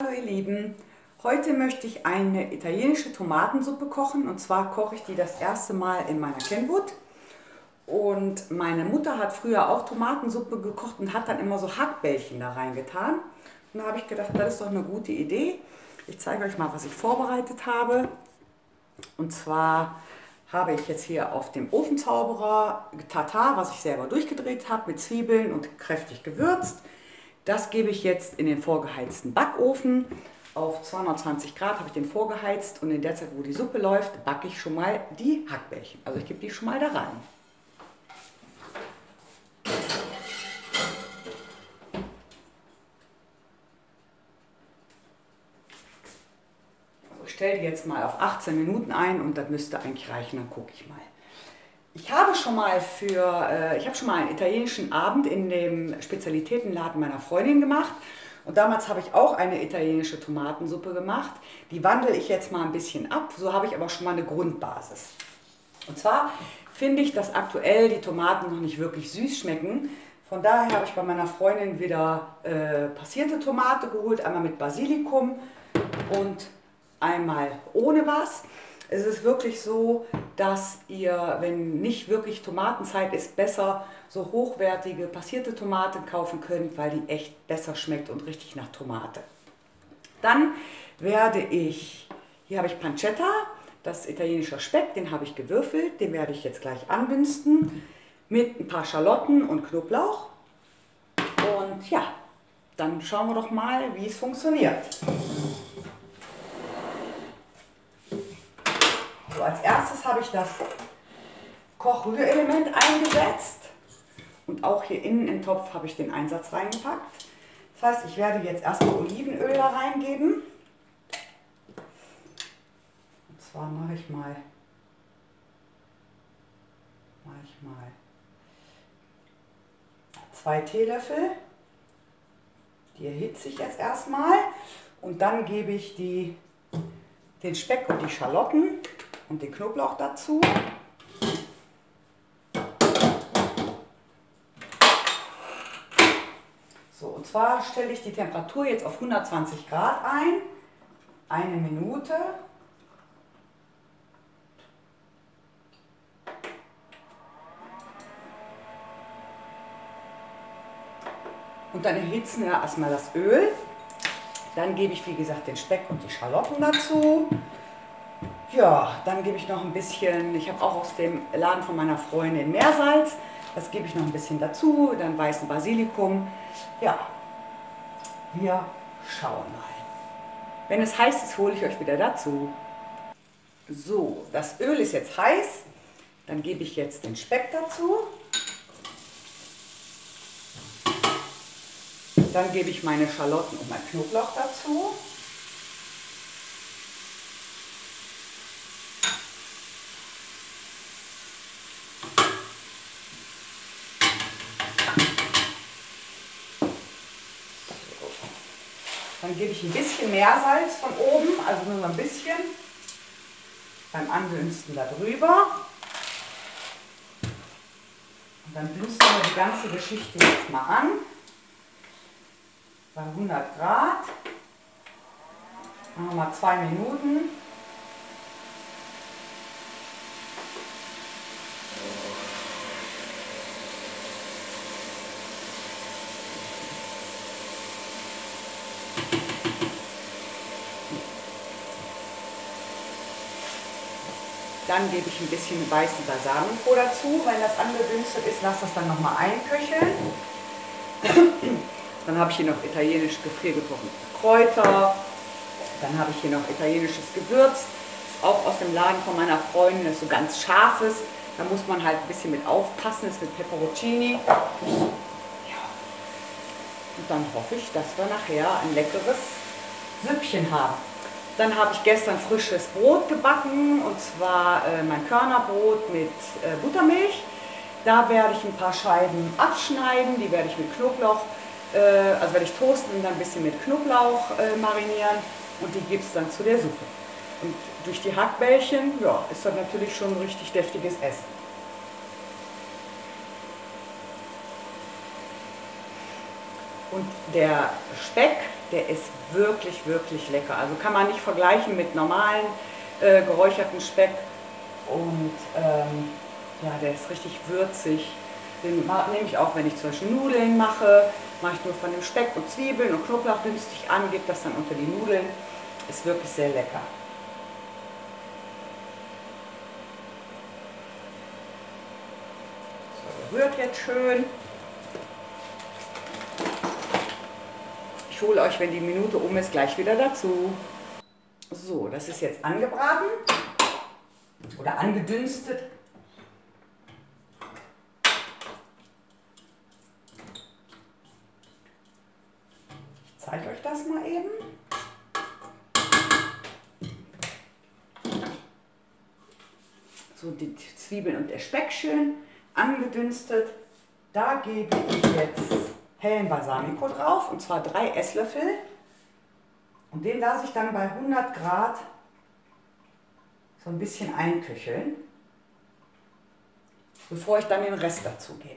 Hallo ihr Lieben, heute möchte ich eine italienische Tomatensuppe kochen, und zwar koche ich die das erste Mal in meiner Kenwood. Und meine Mutter hat früher auch Tomatensuppe gekocht und hat dann immer so Hackbällchen da reingetan. Und da habe ich gedacht, das ist doch eine gute Idee. Ich zeige euch mal, was ich vorbereitet habe. Und zwar habe ich jetzt hier auf dem Ofenzauberer Tatar, was ich selber durchgedreht habe, mit Zwiebeln und kräftig gewürzt. Das gebe ich jetzt in den vorgeheizten Backofen. Auf 220 Grad habe ich den vorgeheizt, und in der Zeit, wo die Suppe läuft, backe ich schon mal die Hackbällchen. Also ich gebe die schon mal da rein. Also ich stelle die jetzt mal auf 18 Minuten ein, und das müsste eigentlich reichen, dann gucke ich mal. Ich habe schon mal einen italienischen Abend in dem Spezialitätenladen meiner Freundin gemacht, und damals habe ich auch eine italienische Tomatensuppe gemacht. Die wandle ich jetzt mal ein bisschen ab, so habe ich aber schon mal eine Grundbasis. Und zwar finde ich, dass aktuell die Tomaten noch nicht wirklich süß schmecken. Von daher habe ich bei meiner Freundin wieder passierte Tomate geholt, einmal mit Basilikum und einmal ohne was. Es ist wirklich so, dass ihr, wenn nicht wirklich Tomatenzeit ist, besser so hochwertige passierte Tomaten kaufen könnt, weil die echt besser schmeckt und richtig nach Tomate. Dann werde ich, hier habe ich Pancetta, das ist italienischer Speck, den habe ich gewürfelt, den werde ich jetzt gleich andünsten mit ein paar Schalotten und Knoblauch. Und ja, dann schauen wir doch mal, wie es funktioniert. So, als erstes habe ich das Kochrührelement eingesetzt, und auch hier innen im Topf habe ich den Einsatz reingepackt. Das heißt, ich werde jetzt erstmal Olivenöl da reingeben. Und zwar mache ich mal 2 Teelöffel. Die erhitze ich jetzt erstmal, und dann gebe ich den Speck und die Schalotten und den Knoblauch dazu. So, und zwar stelle ich die Temperatur jetzt auf 120 Grad ein, 1 Minute. Und dann erhitzen wir erstmal das Öl. Dann gebe ich, wie gesagt, den Speck und die Schalotten dazu. Ja, dann gebe ich noch ein bisschen, ich habe auch aus dem Laden von meiner Freundin Meersalz. Das gebe ich noch ein bisschen dazu, dann weißen Basilikum. Ja, wir schauen mal. Wenn es heiß ist, hole ich euch wieder dazu. So, das Öl ist jetzt heiß. Dann gebe ich jetzt den Speck dazu. Dann gebe ich meine Schalotten und mein Knoblauch dazu. Dann gebe ich ein bisschen Meersalz von oben, also nur so ein bisschen, beim Andünsten darüber. Und dann dünsten wir die ganze Geschichte jetzt mal an. Bei 100 Grad. Machen wir mal 2 Minuten. Dann gebe ich ein bisschen weißen Balsamico dazu. Wenn das angedünstet ist, lasse das dann nochmal einköcheln. Dann habe ich hier noch italienisch gefriergetrocknete Kräuter. Dann habe ich hier noch italienisches Gewürz. Ist auch aus dem Laden von meiner Freundin, das ist so ganz scharfes. Da muss man halt ein bisschen mit aufpassen, das ist mit Peperoncini. Ja. Und dann hoffe ich, dass wir nachher ein leckeres Süppchen haben. Dann habe ich gestern frisches Brot gebacken, und zwar mein Körnerbrot mit Buttermilch. Da werde ich ein paar Scheiben abschneiden, die werde ich mit Knoblauch, also werde ich toasten und dann ein bisschen mit Knoblauch marinieren, und die gibt es dann zu der Suppe. Und durch die Hackbällchen, ja, ist das natürlich schon ein richtig deftiges Essen. Und der Speck, der ist wirklich, wirklich lecker. Also kann man nicht vergleichen mit normalen geräucherten Speck. Und ja, der ist richtig würzig. Den nehme ich auch, wenn ich zum Beispiel Nudeln mache. Mache ich nur von dem Speck und Zwiebeln und Knoblauch günstig an, gebe das dann unter die Nudeln. Ist wirklich sehr lecker. So, rührt jetzt schön. Ich hole euch, wenn die Minute um ist, gleich wieder dazu. So, das ist jetzt angebraten oder angedünstet. Ich zeige euch das mal eben. So, die Zwiebeln und der Speck schön angedünstet. Da gebe ich jetzt hellen Balsamico drauf, und zwar 3 Esslöffel. Und den lasse ich dann bei 100 Grad so ein bisschen einköcheln, bevor ich dann den Rest dazu gebe.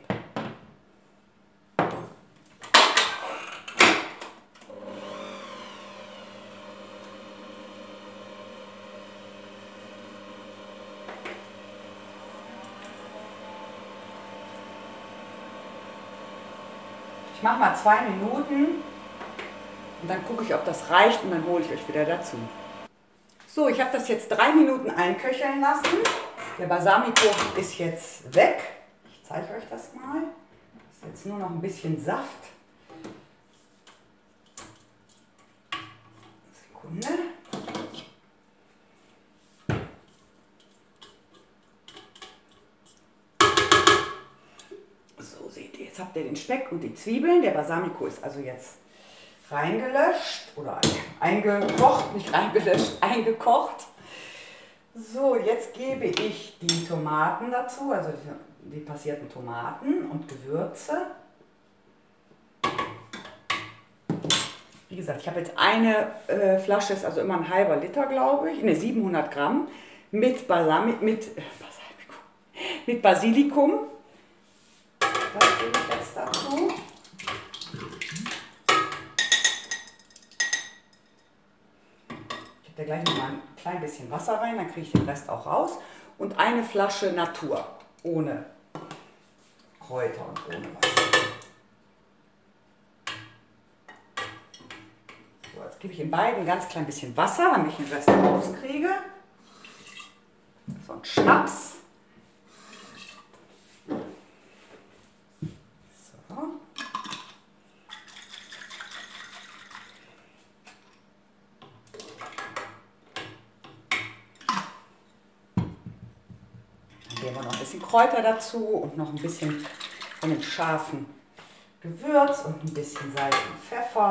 Ich mache mal 2 Minuten und dann gucke ich, ob das reicht, und dann hole ich euch wieder dazu. So, ich habe das jetzt 3 Minuten einköcheln lassen. Der Balsamico ist jetzt weg. Ich zeige euch das mal. Das ist jetzt nur noch ein bisschen Saft. Sekunde. So, seht ihr, jetzt habt ihr den Speck und die Zwiebeln. Der Balsamico ist also jetzt reingelöscht oder eingekocht, nicht reingelöscht, eingekocht. So, jetzt gebe ich die Tomaten dazu, also die passierten Tomaten und Gewürze. Wie gesagt, ich habe jetzt eine Flasche, ist also immer ein halber Liter, glaube ich, ne, 700 Gramm mit Basilikum. Das gebe ich jetzt dazu. Ich habe da gleich noch mal ein klein bisschen Wasser rein, dann kriege ich den Rest auch raus. Und eine Flasche Natur, ohne Kräuter und ohne was. So, jetzt gebe ich in beiden ein ganz klein bisschen Wasser, damit ich den Rest rauskriege. So ein Schnaps. Geben wir noch ein bisschen Kräuter dazu und noch ein bisschen von dem scharfen Gewürz und ein bisschen Salz und Pfeffer.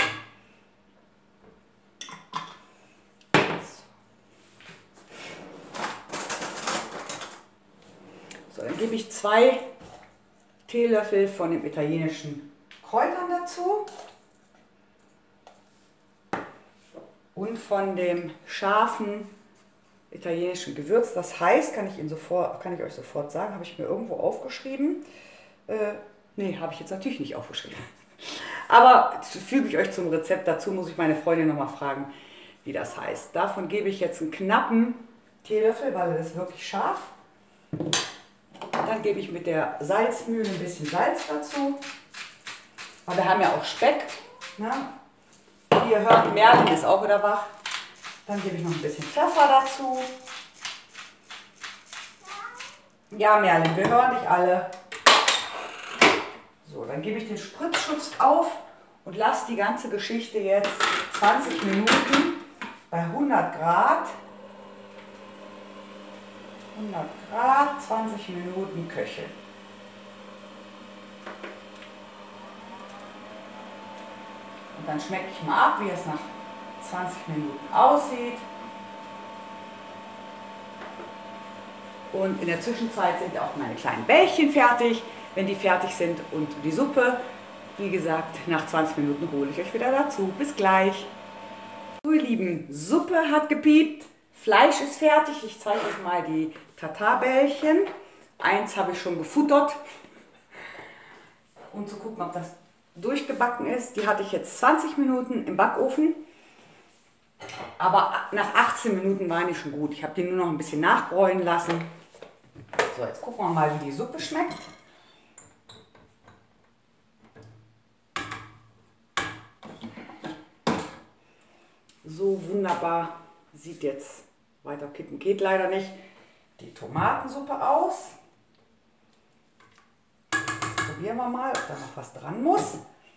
So, dann gebe ich 2 Teelöffel von den italienischen Kräutern dazu und von dem scharfen italienischen Gewürz. Das heißt, kann ich euch sofort sagen, habe ich mir irgendwo aufgeschrieben. Nee, habe ich jetzt natürlich nicht aufgeschrieben. Aber füge ich euch zum Rezept dazu, muss ich meine Freundin nochmal fragen, wie das heißt. Davon gebe ich jetzt einen knappen Teelöffel, weil das ist wirklich scharf. Dann gebe ich mit der Salzmühle ein bisschen Salz dazu. Aber wir haben ja auch Speck. Ne? Wie ihr hört, Merlin ist auch wieder wach. Dann gebe ich noch ein bisschen Pfeffer dazu. Ja, Merlin, wir hören dich alle. So, dann gebe ich den Spritzschutz auf und lasse die ganze Geschichte jetzt 20 Minuten bei 100 Grad. 100 Grad, 20 Minuten köcheln. Und dann schmecke ich mal ab, wie es nach 20 Minuten aussieht. Und in der Zwischenzeit sind auch meine kleinen Bällchen fertig. Wenn die fertig sind und die Suppe, wie gesagt, nach 20 Minuten hole ich euch wieder dazu. Bis gleich. So, ihr Lieben, Suppe hat gepiept, Fleisch ist fertig. Ich zeige euch mal die Tartarbällchen. Eins habe ich schon gefuttert, um zu gucken, ob das durchgebacken ist. Die hatte ich jetzt 20 Minuten im Backofen. Aber nach 18 Minuten waren die schon gut. Ich habe die nur noch ein bisschen nachbräunen lassen. So, jetzt gucken wir mal, wie die Suppe schmeckt. So wunderbar sieht jetzt, weiter kippen geht leider nicht, die Tomatensuppe aus. Jetzt probieren wir mal, ob da noch was dran muss.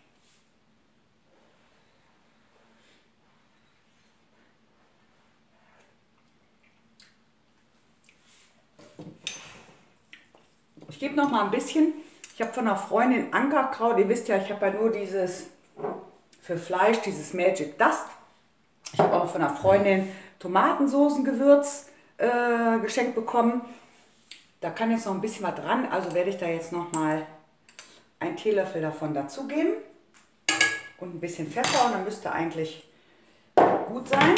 Ich gebe noch mal ein bisschen. Ich habe von einer Freundin Ankerkraut. Ihr wisst ja, ich habe ja nur dieses für Fleisch, dieses Magic Dust. Ich habe auch von einer Freundin Tomatensoßengewürz geschenkt bekommen. Da kann jetzt noch ein bisschen was dran. Also werde ich da jetzt noch mal einen Teelöffel davon dazugeben. Und ein bisschen Pfeffer und dann müsste eigentlich gut sein.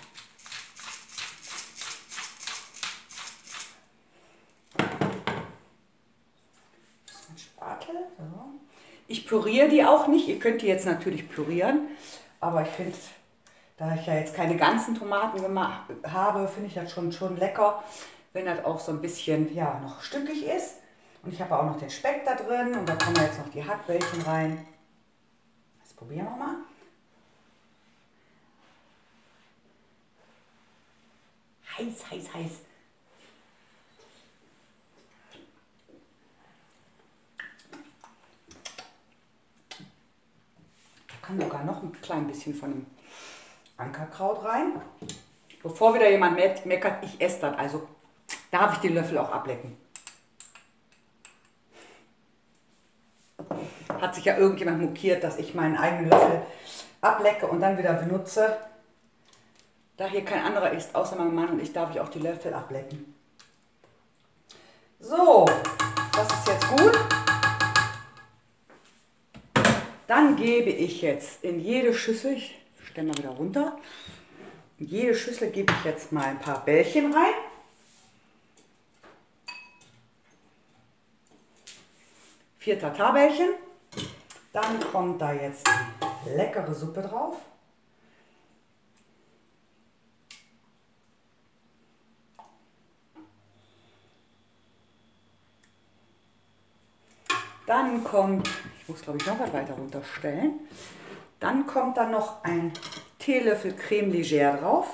Ich püriere die auch nicht. Ihr könnt die jetzt natürlich pürieren, aber ich finde, da ich ja jetzt keine ganzen Tomaten gemacht habe, finde ich das schon lecker, wenn das auch so ein bisschen ja, noch stückig ist. Und ich habe auch noch den Speck da drin und da kommen jetzt noch die Hackbällchen rein. Das probieren wir mal. Heiß, heiß, heiß. Da kann sogar noch ein klein bisschen von dem Ankerkraut rein. Bevor wieder jemand meckert, ich esse das. Also darf ich den Löffel auch ablecken. Hat sich ja irgendjemand mokiert, dass ich meinen eigenen Löffel ablecke und dann wieder benutze. Da hier kein anderer isst, außer mein Mann und ich, darf ich auch die Löffel ablecken. So, das ist jetzt gut. Dann gebe ich jetzt in jede Schüssel, ich stelle mal wieder runter, in jede Schüssel gebe ich jetzt mal ein paar Bällchen rein. Vier Tartarbällchen. Dann kommt da jetzt die leckere Suppe drauf. Dann kommt, ich muss glaube ich noch was weiter runterstellen, dann kommt da noch ein Teelöffel Creme Légère drauf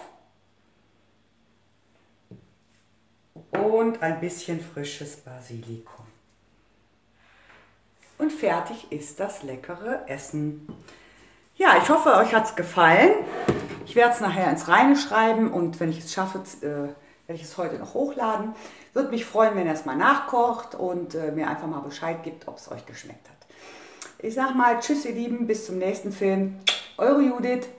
und ein bisschen frisches Basilikum. Und fertig ist das leckere Essen. Ja, ich hoffe, euch hat es gefallen. Ich werde es nachher ins Reine schreiben und wenn ich es schaffe, werde ich es heute noch hochladen. Würde mich freuen, wenn ihr es mal nachkocht und mir einfach mal Bescheid gibt, ob es euch geschmeckt hat. Ich sage mal tschüss ihr Lieben, bis zum nächsten Film. Eure Judith.